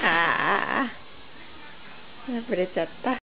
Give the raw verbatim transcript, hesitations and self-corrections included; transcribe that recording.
ああ、破れちゃった。